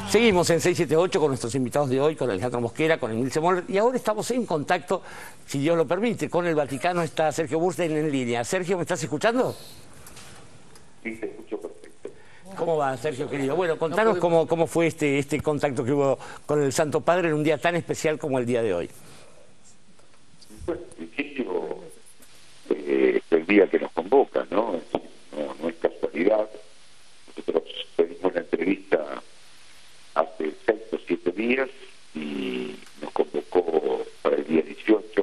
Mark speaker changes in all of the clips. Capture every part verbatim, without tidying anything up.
Speaker 1: Seguimos en seiscientos setenta y ocho con nuestros invitados de hoy, con Alejandro Mosquera, con Emilce Moller, y ahora estamos en contacto, si Dios lo permite, con el Vaticano. Está Sergio Burstein en línea. Sergio, ¿me estás escuchando?
Speaker 2: Sí, te escucho perfecto.
Speaker 1: ¿Cómo va, Sergio, querido? Bueno, contanos cómo, cómo fue este, este contacto que hubo con el Santo Padre en un día tan especial como el día de hoy.
Speaker 2: Bueno, en principio, eh, el día que nos convoca, ¿no? No, no es casualidad. Nosotros pedimos una entrevista hace seis o siete días y nos convocó para el día dieciocho,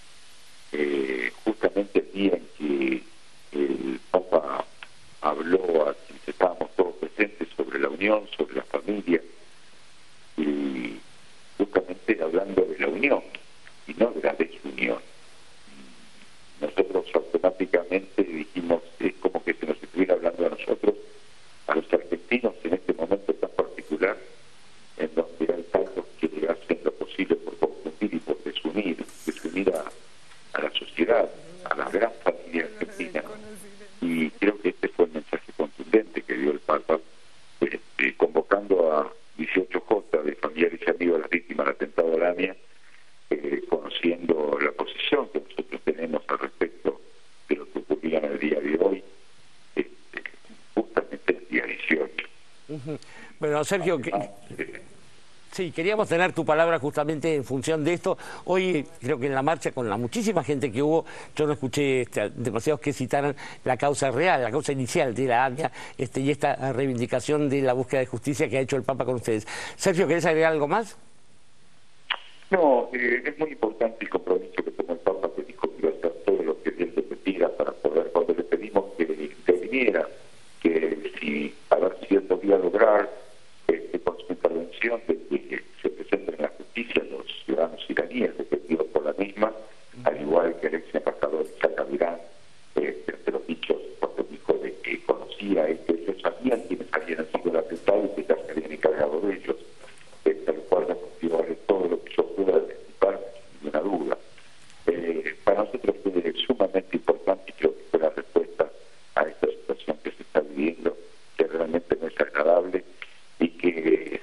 Speaker 2: eh, justamente el día en que el Papa habló a quienes estábamos todos presentes sobre la unión, sobre la familia, y justamente hablando de la unión y no de la desunión. Nosotros automáticamente dijimos, es como que se nos estuviera hablando a nosotros, a los argentinos en este momento tan particular, en donde hay tantos que hacen lo posible por confundir y por desunir, desunir a, a la sociedad, a la gran familia argentina. Y creo que este fue el mensaje contundente que dio el Papa, este, convocando a dieciocho J de familiares y amigos de las víctimas del atentado a la AMIA, eh, conociendo la posición que nosotros tenemos al respecto de lo que ocurría en el día de hoy, este, justamente el día dieciocho.
Speaker 1: Uh-huh. Bueno, Sergio, que... sí, queríamos tener tu palabra justamente en función de esto. Hoy creo que en la marcha, con la muchísima gente que hubo, yo no escuché este, demasiados que citaran la causa real, la causa inicial de la AMIA, este, y esta reivindicación de la búsqueda de justicia que ha hecho el Papa con ustedes. Sergio, ¿querés agregar algo más?
Speaker 2: No, eh, es muy importante el compromiso que tomó el Papa, que dijo que iba a hacer todo lo que Dios le pidiera para poder, cuando le pedimos que interviniera, que si a ver si él podía lograr este, con su intervención de que se presenten en la justicia los ciudadanos iraníes defendidos por la misma, al igual que el ex embajador Isaac Abirán, este, de los dichos, cuando dijo de que conocía y que ellos sabían quiénes habían sido el atentado y que ya se habían encargado de ellos, este, al cual nos motivó todo lo que yo pueda anticipar, sin ninguna duda. Eh, para nosotros fue sumamente importante y creo que fue la respuesta a esta situación que se está viviendo, que realmente no es agradable y que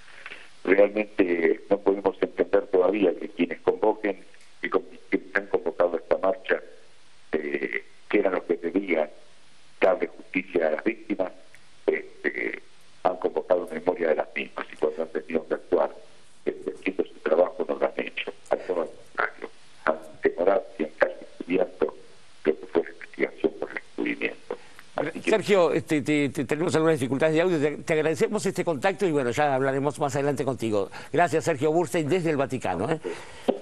Speaker 2: realmente no podemos entender todavía que quienes convoquen, que, que han convocado esta marcha, eh, que eran los que pedían darle justicia a las víctimas, este, han convocado en memoria de las mismas y cuando han tenido que actuar este, haciendo su trabajo no lo han hecho, a todo el contrario, han demorado y han casi estudiado lo que fue la investigación por el descubrimiento. Que...
Speaker 1: Sergio, este, te, te, tenemos algunas dificultades de audio, te, te agradecemos este contacto y bueno, ya hablaremos más adelante contigo. Gracias, Sergio Burstein, desde el Vaticano. ¿eh?